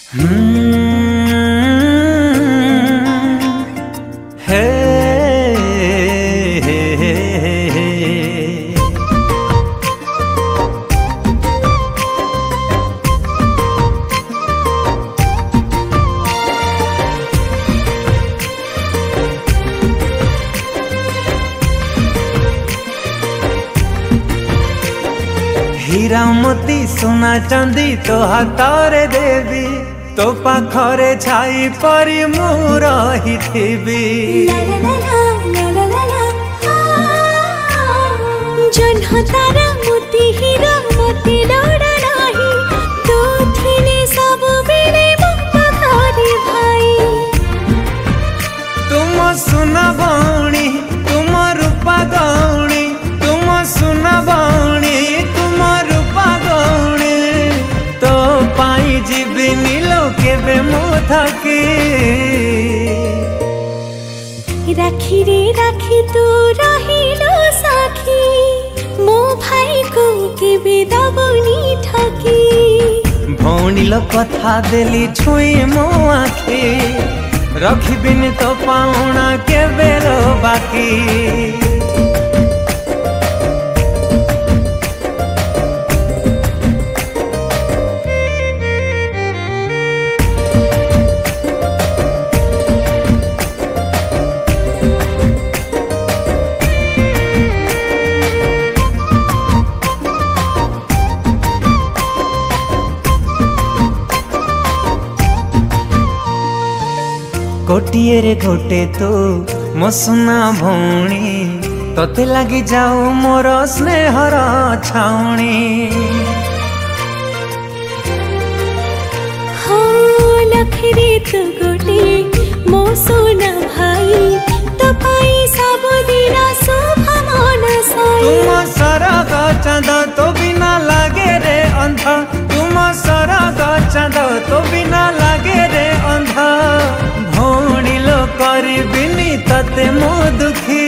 हे हीरा मोती सोना चांदी तो हाथरे देवी तो पाखरे छाई परी मु रहिथिबी जन्ह तारा मोती हीरा मोती लोड़ा नाही तो थिने सब बेले मुक्तारी भाई तुम सुना बाणी तुम रूपा गौणी तुम सुना बाणी तुम रूपा गौणी तो पाई जीवी नीलो केबे मो थकी राखी रे राखी तू रहिलो साखी मो भाई को केबे दबनी ठकी भौणील कथा देली छुई मो आखी रखिबिनी तो पाउना केबे रो बाकी गोटिए रे गोटे तो मो सुना भौणी तोते लगी जाऊ मोर स्नेहर छाउणी हाँ लखरे तो गोटे मो सुना भाई तो पाई सब दिन शोभा मन साई तुम सरग चाँद तो बिना लागे रे अंध तुम सरग चाँद तो बिना लागे रे अंध भौणी लो करबिनी तते मो दुखी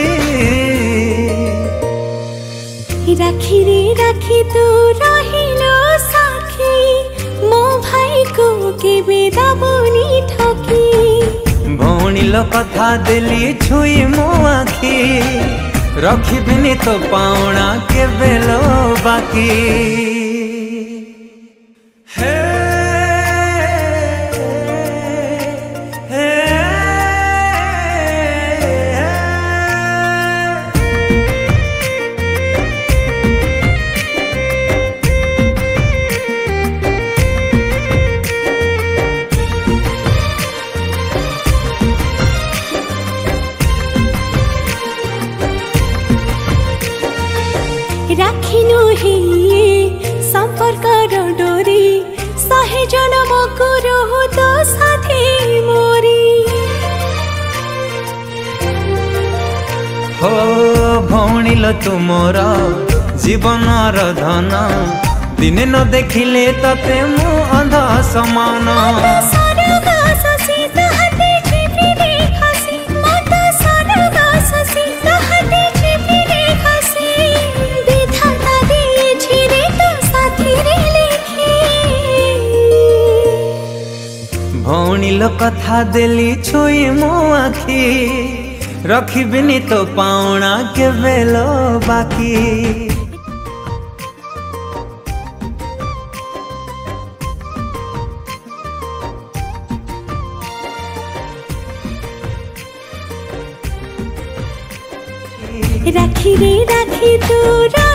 राखी रे राखी तू रहिलो साखी मो भाई को केबे दबनी ठकी भौणी लो कथा देली छुई मो आखी रखिबिनी तो पाउना केबे लो बाकी राखिनु हे संपर्क डोरी सहे जनम को रहो तो साथी मोरी हो भौणी लो तुमर जीवन धन दिने न देखिले तते मु अंध समान भौणी लो कथा देली छुई मो आखी रखिबिनी तो पाउना केबे लो बाकी राखी रे राखी तू